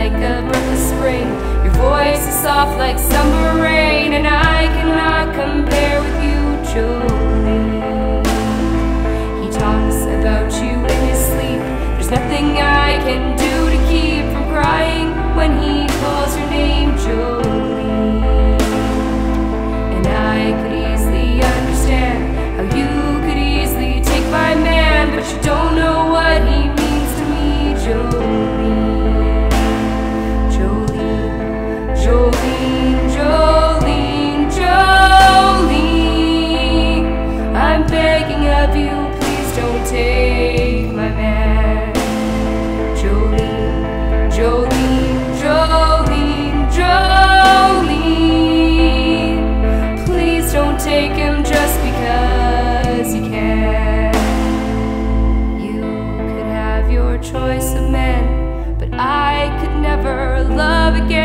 like a breath of spring. Your voice is soft like summer rain, and I cannot compare with you, Jolene. He talks about you in his sleep. There's nothing I can do to keep from crying when he calls your name, Jolene. And I could easily understand how you could easily take my man, but you don't know what he means to me, Jolene. Jolene, Jolene, Jolene, Jolene. I'm begging of you, please don't take my man. Jolene, Jolene, Jolene, Jolene. Please don't take him just because you can. You could have your choice of men, but I could never love again.